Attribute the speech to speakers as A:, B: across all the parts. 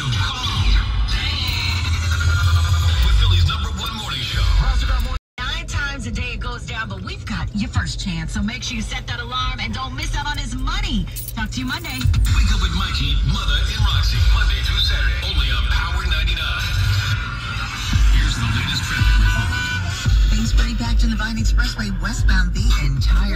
A: you calm. With Philly's #1 morning show.
B: 9 times a day it goes down, but we've got your first chance, so make sure you set that alarm and don't miss out on his money. Talk to you Monday.
A: Wake up with Mikey, Mother, and Roxy. Monday through Saturday. Only on Power 99. Here's the latest traffic report.
C: Things pretty packed in the Vine Expressway westbound the entire.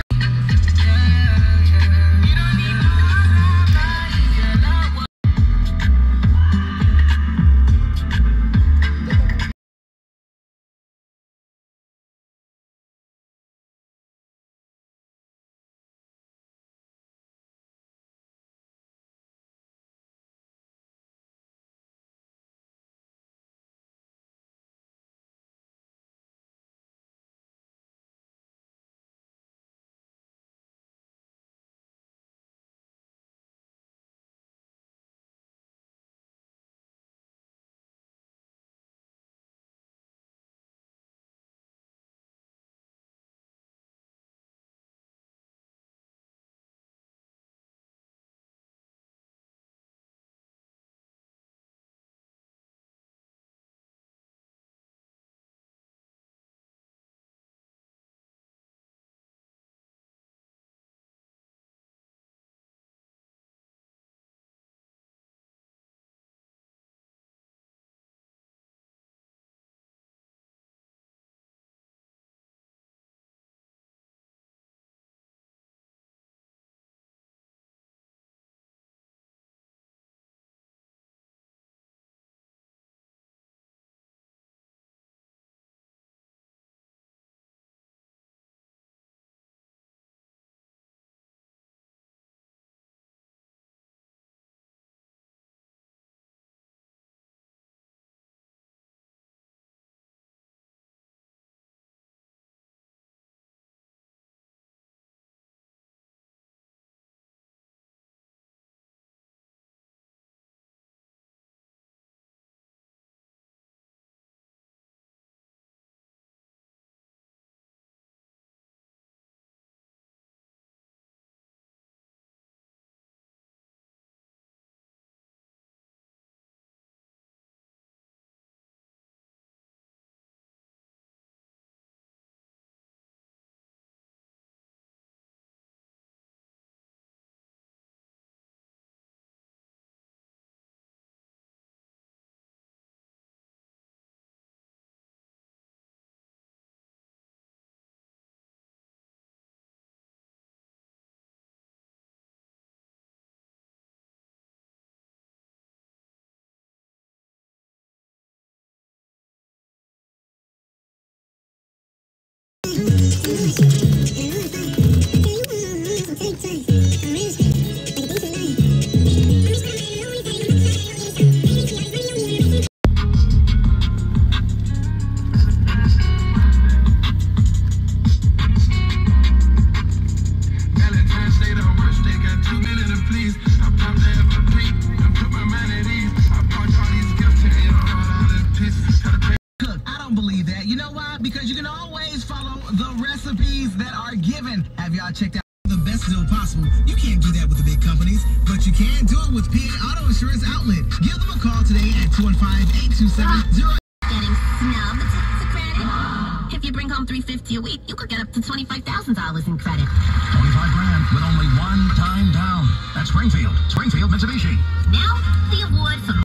D: Because you can always follow the recipes that are given. Have y'all checked out the best deal possible? You can't do that with the big companies, but you can do it with PA Auto Insurance Outlet. Give them a call today at 215-827-0.
E: Getting snubbed to credit. If you bring home $350 a week, you could get up to $25,000 in credit.
A: 25 grand with only one time down. That's Springfield Mitsubishi.
E: Now, the award for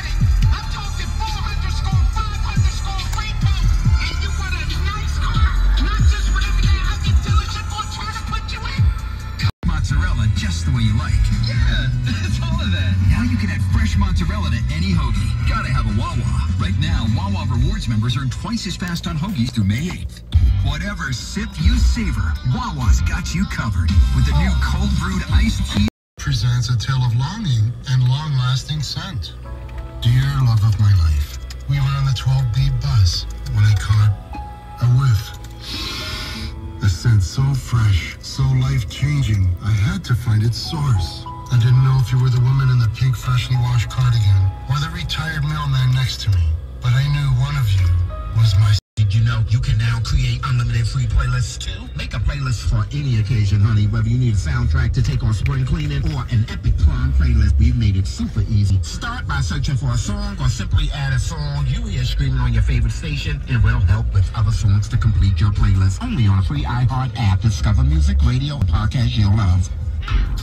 A: just the way you like.
D: Yeah, that's all of that.
A: Now you can add fresh mozzarella to any hoagie. Gotta have a Wawa. Right now, Wawa Rewards members earn twice as fast on hoagies through May 8th. Whatever sip you savor, Wawa's got you covered with the new cold brewed iced tea.
F: Presents a tale of longing and long-lasting scent. Dear love of my life, we were on the 12B bus when I caught a whiff. A scent so fresh, so life-changing, I had to find its source. I didn't know if you were the woman in the pink freshly washed cardigan or the retired mailman next to me, but I knew one of you was my...
G: Did you know you can now
D: create unlimited free playlists too? Make a playlist for any occasion, honey. Whether you need a soundtrack to take on spring cleaning or an epic prom playlist, we've made it super easy. Start by searching for a song or simply add a song you hear streaming on your favorite station, and we'll help with other songs to complete your playlist. Only on a free iHeart app. Discover music, radio, and podcasts you'll love.